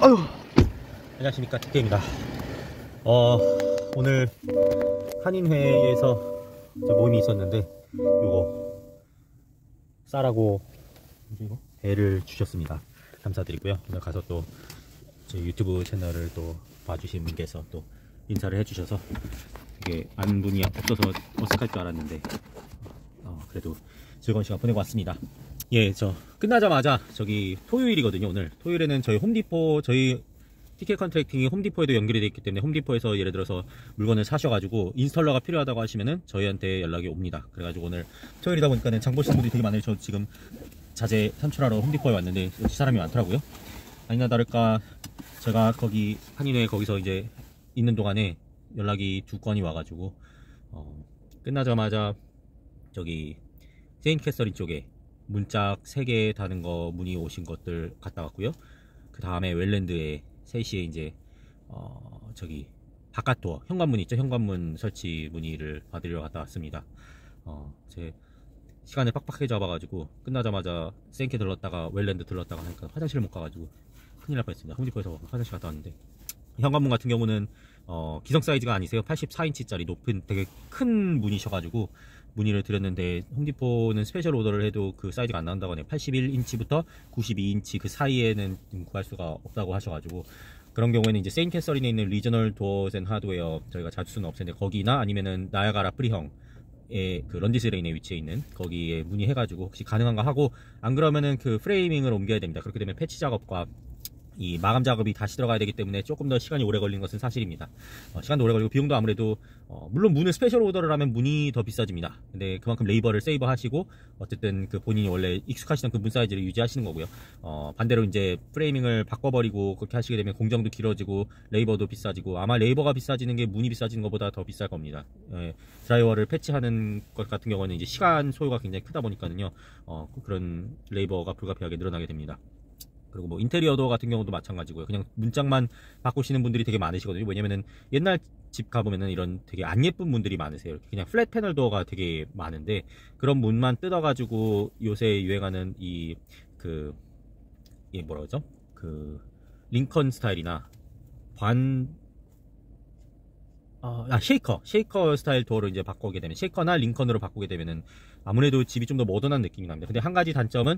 아유. 안녕하십니까, TK입니다. 오늘 한인회에서 모임이 있었는데 요거 쌀하고 배를 주셨습니다. 감사드리고요. 오늘 가서 또 제 유튜브 채널을 또 봐주신 분께서 또 인사를 해주셔서 이게 아는 분이 없어서 어색할 줄 알았는데 그래도 즐거운 시간 보내고 왔습니다. 예, 저 끝나자마자 저기 토요일이거든요. 오늘 토요일에는 저희 홈디포, 저희 TK 컨트랙팅이 홈디포에도 연결이 되어 있기 때문에 홈디포에서 예를 들어서 물건을 사셔가지고 인스톨러가 필요하다고 하시면은 저희한테 연락이 옵니다. 그래가지고 오늘 토요일이다 보니까는 장 보시는 분들이 되게 많아요. 저 지금 자재 산출하러 홈디포에 왔는데 역시 사람이 많더라고요. 아니나 다를까 제가 거기 한인회 거기서 이제 있는 동안에 연락이 2건이 와가지고 끝나자마자 저기 세인트 캐서린 쪽에 문짝 3개 다는 거 문의 오신 것들 갔다 왔고요. 그 다음에 웰랜드에 3시에 이제 저기 바깥 도어 현관문 있죠? 현관문 설치 문의를 받으러 갔다 왔습니다. 제 시간을 빡빡하게 잡아가지고 끝나자마자 세인트 들렀다가 웰랜드 들렀다가 하니까 화장실을 못 가가지고 큰일 날 뻔했습니다. 홈디포에서 화장실 갔다 왔는데 현관문 같은 경우는 기성 사이즈가 아니세요. 84인치짜리 높은 되게 큰 문이셔가지고 문의를 드렸는데 홈디포는 스페셜 오더를 해도 그 사이즈가 안 나온다고 하네요. 81인치부터 92인치 그 사이에는 구할 수가 없다고 하셔가지고 그런 경우에는 이제 세인트 캐서린에 있는 리저널 도어즈 앤 하드웨어 저희가 자주 쓰는 업체인데 거기나 아니면은 나야가라 프리형의 그 런디스레인에 위치해 있는 거기에 문의해가지고 혹시 가능한가 하고 안 그러면은 그 프레이밍을 옮겨야 됩니다. 그렇게 되면 패치 작업과 이 마감 작업이 다시 들어가야 되기 때문에 조금 더 시간이 오래 걸리는 것은 사실입니다. 시간도 오래 걸리고 비용도 아무래도 물론 문을 스페셜 오더를 하면 문이 더 비싸집니다. 근데 그만큼 레이버를 세이버 하시고 어쨌든 그 본인이 원래 익숙하시던 그 문 사이즈를 유지하시는 거고요. 반대로 이제 프레이밍을 바꿔버리고 그렇게 하시게 되면 공정도 길어지고 레이버도 비싸지고 아마 레이버가 비싸지는 게 문이 비싸지는 것보다 더 비쌀 겁니다. 드라이버를 패치하는 것 같은 경우는 이제 시간 소요가 굉장히 크다 보니까는요. 그런 레이버가 불가피하게 늘어나게 됩니다. 그리고 뭐 인테리어 도어 같은 경우도 마찬가지고요. 그냥 문짝만 바꾸시는 분들이 되게 많으시거든요. 왜냐면은 옛날 집 가보면은 이런 되게 안 예쁜 문들이 많으세요. 이렇게 그냥 플랫 패널 도어가 되게 많은데 그런 문만 뜯어가지고 요새 유행하는 이 뭐라 그러죠? 그 링컨 스타일이나 쉐이커 스타일 도어로 이제 바꾸게 되면 쉐이커나 링컨으로 바꾸게 되면은 아무래도 집이 좀 더 모던한 느낌이 납니다. 근데 한 가지 단점은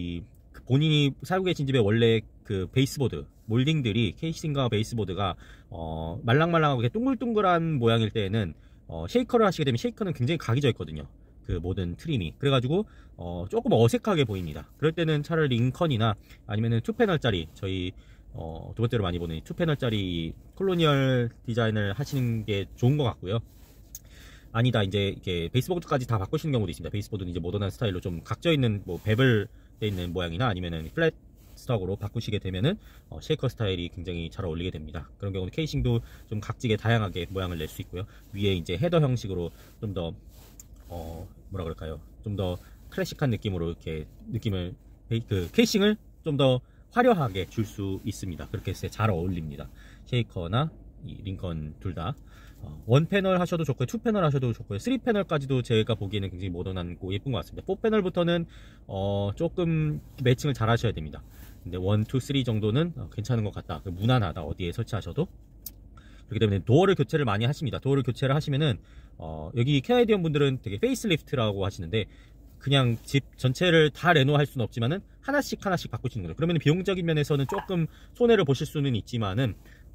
본인이 살고 계신 집의 원래 그 베이스보드 몰딩들이 케이싱과 베이스보드가 말랑말랑하게 둥글둥글한 모양일 때에는 쉐이커를 하시게 되면 쉐이커는 굉장히 각이 져 있거든요. 그 모든 트림이 그래가지고 조금 어색하게 보입니다. 그럴 때는 차라리 링컨이나 아니면은 2패널짜리 저희 두 번째로 많이 보는 2패널짜리 콜로니얼 디자인을 하시는 게 좋은 것 같고요. 아니다 이제 이렇게 베이스보드까지 다 바꾸시는 경우도 있습니다. 베이스보드는 이제 모던한 스타일로 좀 각져 있는 뭐 베벨 돼 있는 모양이나 아니면은 플랫 스톡으로 바꾸시게 되면은 쉐이커 스타일이 굉장히 잘 어울리게 됩니다. 그런 경우는 케이싱도 좀 각지게 다양하게 모양을 낼 수 있고요. 위에 이제 헤더 형식으로 좀 더 뭐라 그럴까요? 좀 더 클래식한 느낌으로 이렇게 느낌을 케이싱을 좀 더 화려하게 줄 수 있습니다. 그렇게 해서 잘 어울립니다. 쉐이커나 이 링컨 둘 다. 1패널 하셔도 좋고요, 2패널 하셔도 좋고요, 3패널까지도 제가 보기에는 굉장히 모던하고 예쁜 것 같습니다. 4패널부터는 조금 매칭을 잘 하셔야 됩니다. 근데 1, 2, 3 정도는 괜찮은 것 같다. 무난하다. 어디에 설치하셔도. 그렇기 때문에 도어를 교체를 많이 하십니다. 도어를 교체를 하시면은 여기 캐나디언 분들은 되게 페이스리프트라고 하시는데 그냥 집 전체를 다 레노할 수는 없지만은 하나씩 바꾸시는 거죠. 그러면 비용적인 면에서는 조금 손해를 보실 수는 있지만은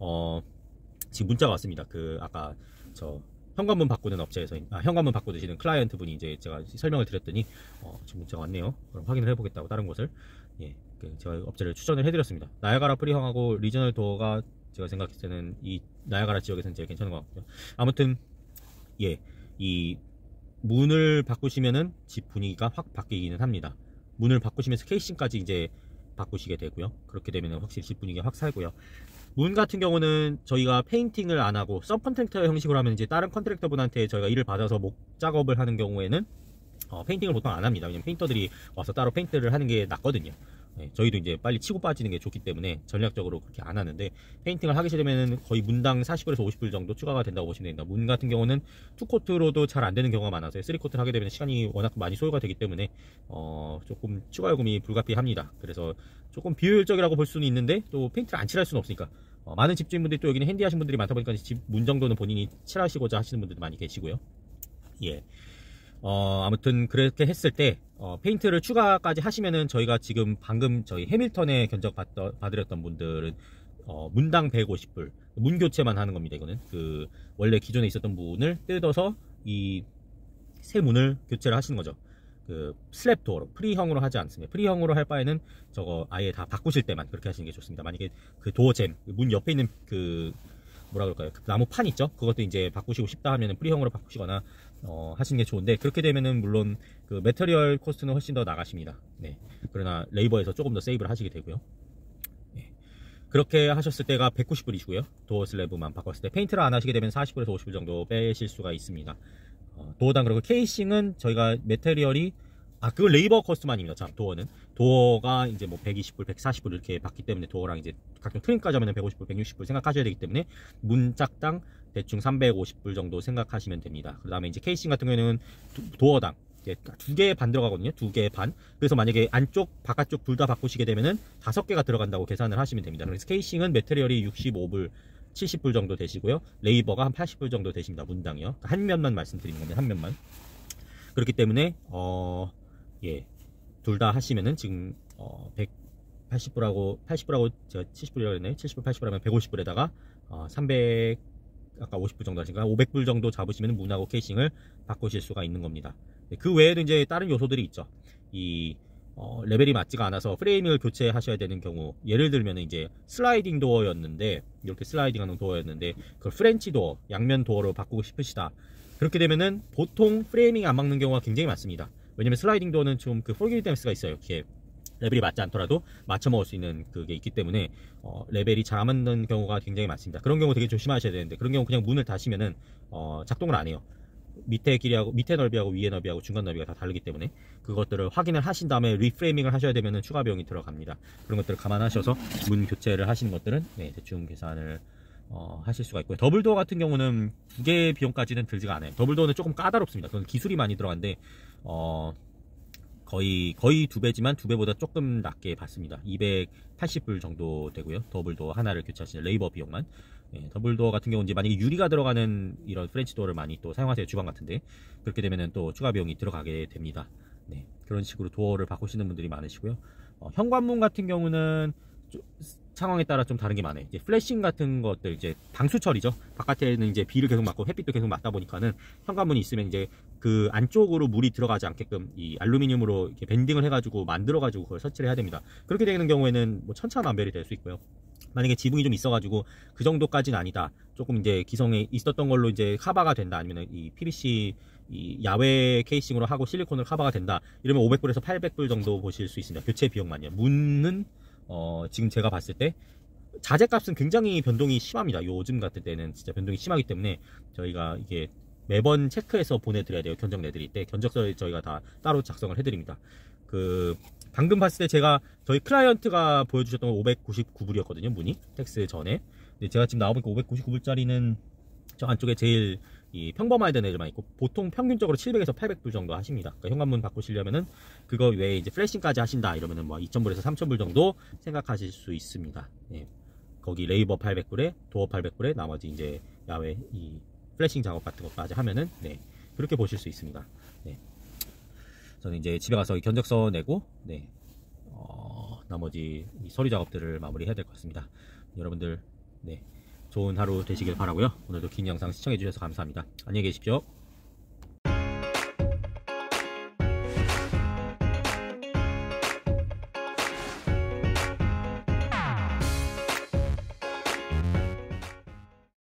지금 문자가 왔습니다. 아까 저 현관문 바꾸는 업체에서 현관문 바꾸시는 클라이언트 분이 이제 제가 설명을 드렸더니 지금 문자가 왔네요. 그럼 확인을 해보겠다고 다른 곳을 제가 업체를 추천을 해드렸습니다. 나야가라 프리형하고 리저널 도어가 제가 생각했을 때는 이 나야가라 지역에서는 제일 괜찮은 것 같고요. 아무튼 이 문을 바꾸시면은 집 분위기가 확 바뀌기는 합니다. 문을 바꾸시면서 케이싱까지 이제 바꾸시게 되고요. 그렇게 되면 확실히 집 분위기가 확 살고요. 문 같은 경우는 저희가 페인팅을 안 하고 서브 컨트랙터 형식으로 하면 이제 다른 컨트랙터 분한테 저희가 일을 받아서 목 작업을 하는 경우에는 페인팅을 보통 안 합니다. 왜냐면 페인터들이 와서 따로 페인트를 하는 게 낫거든요. 네, 저희도 이제 빨리 치고 빠지는 게 좋기 때문에 전략적으로 그렇게 안 하는데, 페인팅을 하게 되면 거의 문당 40불에서 50불 정도 추가가 된다고 보시면 됩니다. 문 같은 경우는 2코트로도 잘 안 되는 경우가 많아서 3코트를 하게 되면 시간이 워낙 많이 소요가 되기 때문에 조금 추가 요금이 불가피합니다. 그래서 조금 비효율적이라고 볼 수는 있는데 또 페인트를 안 칠할 수는 없으니까 많은 집주인분들이 또 여기는 핸디하신 분들이 많다 보니까 집 문 정도는 본인이 칠하시고자 하시는 분들도 많이 계시고요. 예. 아무튼 그렇게 했을 때 페인트를 추가까지 하시면은 저희가 지금 방금 저희 해밀턴에 견적 받으렸던 분들은 문당 150불 문 교체만 하는 겁니다. 이거는 그 원래 기존에 있었던 문을 뜯어서 이 새 문을 교체를 하시는 거죠. 그 슬랩 도어로 프리형으로 하지 않습니다. 프리형으로 할 바에는 저거 아예 다 바꾸실 때만 그렇게 하시는 게 좋습니다. 만약에 그 도어잼 문 옆에 있는 그 뭐라 그럴까요? 그 나무 판 있죠? 그것도 이제 바꾸시고 싶다 하면은 프리형으로 바꾸시거나 하시는 게 좋은데, 그렇게 되면은 물론 그 매터리얼 코스트는 훨씬 더 나가십니다. 네. 그러나 레이버에서 조금 더 세이브를 하시게 되고요. 네. 그렇게 하셨을 때가 190불이시고요. 도어 슬래브만 바꿨을 때 페인트를 안 하시게 되면 40불에서 50불 정도 빼실 수가 있습니다. 도어당. 그리고 케이싱은 저희가 매테리얼이 그건 레이버 코스트만입니다. 자, 도어가 이제 뭐 120불, 140불 이렇게 받기 때문에 도어랑 이제 각종 트림까지 하면 150불, 160불 생각하셔야 되기 때문에 문짝당 대충 350불 정도 생각하시면 됩니다. 그 다음에 이제 케이싱 같은 경우에는 도어당 이제 2개 반 들어가거든요. 2개 반. 그래서 만약에 안쪽, 바깥쪽 둘 다 바꾸시게 되면은 5개가 들어간다고 계산을 하시면 됩니다. 그래서 케이싱은 매테리얼이 65불, 70불 정도 되시고요. 레이버가 한 80불 정도 되십니다. 문당이요. 한 면만 말씀드리는 건데, 한 면만. 그렇기 때문에 예, 둘 다 하시면은 지금 180불하고 제가 70불이라고 했나요? 70불, 80불 하면 150불에다가 300 아까 50불 정도 하시니까 500불 정도 잡으시면 문하고 케이싱을 바꾸실 수가 있는 겁니다. 그 외에도 이제 다른 요소들이 있죠. 이 레벨이 맞지가 않아서 프레임을 교체하셔야 되는 경우, 예를 들면 이제 슬라이딩 도어였는데, 이렇게 슬라이딩하는 도어였는데 그걸 프렌치 도어, 양면 도어로 바꾸고 싶으시다. 그렇게 되면은 보통 프레이밍이 안 막는 경우가 굉장히 많습니다. 왜냐면 슬라이딩 도어는 좀 그 포기댐스가 있어요. 이렇게 레벨이 맞지 않더라도 맞춰 먹을 수 있는 그게 있기 때문에 레벨이 잘 안 맞는 경우가 굉장히 많습니다. 그런 경우 되게 조심하셔야 되는데, 그런 경우 그냥 문을 닫으면은 작동을 안 해요. 밑에 길이하고, 밑에 넓이하고 위에 넓이하고 중간 넓이가 다 다르기 때문에 그것들을 확인을 하신 다음에 리프레이밍을 하셔야 되면은 추가 비용이 들어갑니다. 그런 것들을 감안하셔서 문 교체를 하시는 것들은 대충 계산을 하실 수가 있고요. 더블도어 같은 경우는 2개 비용까지는 들지가 않아요. 더블도어는 조금 까다롭습니다. 그건 기술이 많이 들어간데 거의 2배지만 2배보다 조금 낮게 받습니다. 280불 정도 되고요. 더블도어 하나를 교체하시는 레이버 비용만. 더블도어 같은 경우는 이제 만약에 유리가 들어가는 이런 프렌치 도어를 많이 또 사용하세요. 주방 같은데. 그렇게 되면은 또 추가 비용이 들어가게 됩니다. 네, 그런 식으로 도어를 바꾸시는 분들이 많으시고요. 현관문 같은 경우는 상황에 따라 좀 다른 게 많아요. 이제 플래싱 같은 것들, 이제 방수 처리죠. 바깥에는 이제 비를 계속 맞고 햇빛도 계속 맞다 보니까는 현관문이 있으면 이제 그 안쪽으로 물이 들어가지 않게끔 이 알루미늄으로 이렇게 밴딩을 해가지고 만들어가지고 그걸 설치를 해야 됩니다. 그렇게 되는 경우에는 뭐 천차만별이 될 수 있고요. 만약에 지붕이 좀 있어가지고 그 정도까지는 아니다, 조금 이제 기성에 있었던 걸로 이제 커버가 된다, 아니면 이 PVC 이 야외 케이싱으로 하고 실리콘으로 커버가 된다, 이러면 500불에서 800불 정도 보실 수 있습니다. 교체 비용만요. 문은 지금 제가 봤을 때 자재값은 굉장히 변동이 심합니다. 요즘 같은 때는 진짜 변동이 심하기 때문에 저희가 이게 매번 체크해서 보내드려야 돼요. 견적 내드릴 때 견적서를 저희가 다 따로 작성을 해드립니다. 그 방금 봤을 때 제가 저희 클라이언트가 보여주셨던 건 599불이었거든요. 문이 텍스 전에. 근데 제가 지금 나와보니까 599불짜리는 저 안쪽에 제일 이 평범화된 애들만 있고, 보통 평균적으로 700에서 800불 정도 하십니다. 그러니까 현관문 바꾸시려면은 그거 외에 이제 플래싱까지 하신다 이러면은 뭐 2,000불에서 3,000불 정도 생각하실 수 있습니다. 예. 거기 레이버 800불에 도어 800불에 나머지 이제 야외 이 플래싱 작업 같은 것까지 하면은 그렇게 보실 수 있습니다. 저는 이제 집에 가서 견적서 내고 나머지 이 서류 작업들을 마무리해야 될 것 같습니다. 여러분들 좋은 하루 되시길 바라고요. 오늘도 긴 영상 시청해 주셔서 감사합니다. 안녕히 계십시오.